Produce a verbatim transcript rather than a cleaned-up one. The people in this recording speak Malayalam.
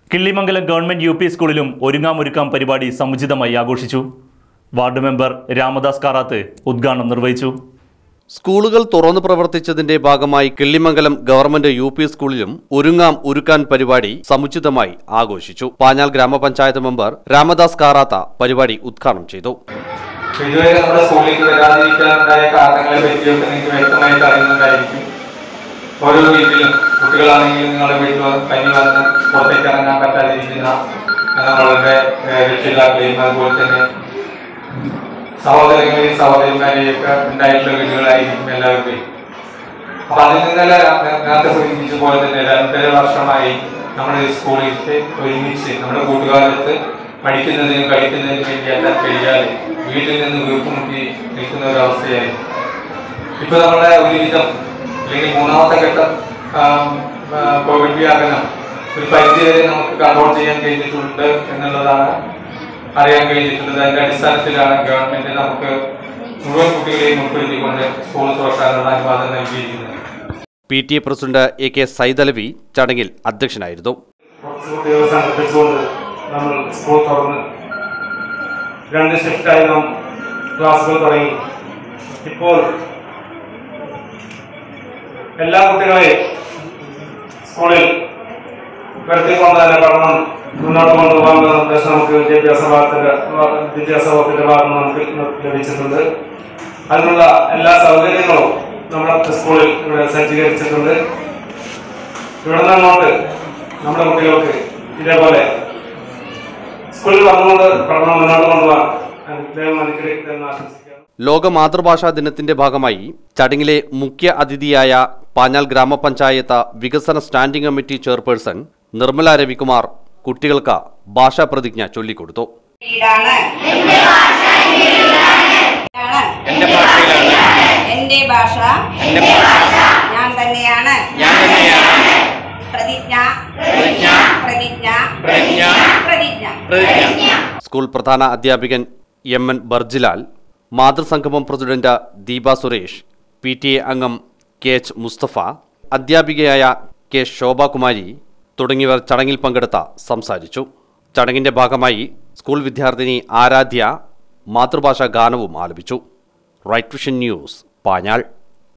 കിള്ളിമംഗലം ഗവൺമെന്റ് യു പി സ്കൂളിലും ഒരുങ്ങാമൊരുക്കാം പരിപാടി സമുചിതമായി ആഘോഷിച്ചു. വാർഡ് മെമ്പർ രാമദാസ് കാറാത്ത് ഉദ്ഘാടനം നിർവഹിച്ചു. സ്കൂളുകൾ തുറന്നു പ്രവർത്തിച്ചതിന്റെ ഭാഗമായി കിള്ളിമംഗലം ഗവൺമെന്റ് യു പി സ്കൂളിലും ഒരുങ്ങാം ഒരുക്കാൻ പരിപാടി സമുചിതമായി ആഘോഷിച്ചു. പാഞ്ഞാൽ ഗ്രാമപഞ്ചായത്ത് മെമ്പർ രാമദാസ് കാറാത്ത പരിപാടി ഉദ്ഘാടനം ചെയ്തു. ഇതുവരെ നമ്മുടെ സ്കൂളിലേക്ക് വരാതിരിക്കാനുണ്ടായ കാരണങ്ങളെ പറ്റിയൊക്കെ നിങ്ങൾക്ക് വ്യക്തമായിട്ട് അറിയുന്നുണ്ടായിരിക്കും. ഓരോ വീട്ടിലും കുട്ടികളാണെങ്കിലും നിങ്ങളുടെ വീട്ടിൽ പനി വന്ന് പുറത്തേക്ക് ഇറങ്ങാൻ പറ്റാതിരിക്കുന്ന നമ്മളുടെ രക്ഷിതാക്കളെയും അതുപോലെ തന്നെ സഹോദരങ്ങളെയും സഹോദരിമാരെയും ഒക്കെ ഉണ്ടായിട്ടുള്ള വീടുകളായിരിക്കും എല്ലാവരുടെയും. അപ്പൊ അതിൽ നിന്നല്ല നേരത്തെ സൂചിപ്പിച്ച പോലെ തന്നെ രണ്ടര വർഷമായി നമ്മുടെ സ്കൂളിലേക്ക് ഒരുമിച്ച് നമ്മുടെ കൂട്ടുകാലത്ത് പഠിക്കുന്നതിനും കളിക്കുന്നതിനും വേണ്ടി എത്താൻ കഴിയാതെ വീട്ടിൽ നിന്ന് വീർപ്പുമുട്ടി നിൽക്കുന്ന ഒരവസ്ഥയായി. ഇപ്പൊ നമ്മുടെ ഒരുവിധം അല്ലെങ്കിൽ മൂന്നാമത്തെ ഘട്ടം കോവിഡ് വ്യാപനം ഒരു പരിധിവരെ നമുക്ക് കൺട്രോൾ ചെയ്യാൻ കഴിഞ്ഞിട്ടുണ്ട് എന്നുള്ളതാണ് അറിയാൻ കഴിഞ്ഞിട്ടുള്ളത്. അതിന്റെ അടിസ്ഥാനത്തിലാണ് ഗവൺമെന്റ് നമുക്ക് മുഴുവൻ കുട്ടികളെയും ഉൾപ്പെടുത്തിക്കൊണ്ട് സ്കൂൾ തുറക്കാനുള്ള അനുവാദം നൽകിയിരിക്കുന്നത്. P T A president A K Saidalavi ചടങ്ങിൽ അധ്യക്ഷനായിരുന്നു. നമ്മൾ സ്കൂൾ തുറന്ന് രണ്ട് ഷിഫ്റ്റായി നാം ക്ലാസുകൾ തുടങ്ങി. ഇപ്പോൾ എല്ലാ കുട്ടികളെയും സ്കൂളിൽ വരുത്തിക്കൊണ്ട് തന്നെ പഠനം മുന്നോട്ട് കൊണ്ടുപോകാനുള്ള നിർദ്ദേശം നമുക്ക് വിദ്യാഭ്യാസ വകുപ്പിന്റെ വിദ്യാഭ്യാസ വകുപ്പിന്റെ ഭാഗത്ത് നമുക്ക് ലഭിച്ചിട്ടുണ്ട്. അതിനുള്ള എല്ലാ സൗകര്യങ്ങളും നമ്മുടെ സ്കൂളിൽ ഇവിടെ സജ്ജീകരിച്ചിട്ടുണ്ട്. ഇവിടെ നിന്നോട്ട് നമ്മുടെ കുട്ടികൾക്ക് ഇതേപോലെ സ്കൂളിൽ വന്നുകൊണ്ട് പഠനം മുന്നോട്ട് കൊണ്ടുപോകാൻ അനുഗ്രഹിക്കുമെന്ന് ആശംസിക്കുന്നു. ലോക മാതൃഭാഷാ ദിനത്തിന്റെ ഭാഗമായി ചടങ്ങിലെ മുഖ്യ അതിഥിയായ പാഞ്ഞാൽ ഗ്രാമപഞ്ചായത്ത് വികസന standing committee chairperson Nirmala Ravikumar കുട്ടികൾക്ക് ഭാഷാ പ്രതിജ്ഞ ചൊല്ലിക്കൊടുത്തു. എന്റെ ഭാഷ ഞാൻ തന്നെയാണ്. പ്രതിജ്ഞ പ്രതിജ്ഞ പ്രതിജ്ഞ. സ്കൂൾ പ്രധാന അധ്യാപകൻ എം എൻ ബർജിലാൽ, മാതൃസംഗമം president Deepa Suresh, P T A അംഗം കെ എച്ച് മുസ്തഫ, അധ്യാപികയായ കെ ശോഭാകുമാരി തുടങ്ങിയവർ ചടങ്ങിൽ പങ്കെടുത്ത് സംസാരിച്ചു. ചടങ്ങിന്റെ ഭാഗമായി സ്കൂൾ വിദ്യാർത്ഥിനി ആരാധ്യ മാതൃഭാഷാ ഗാനവും ആലപിച്ചു. Right vision news, Panjal.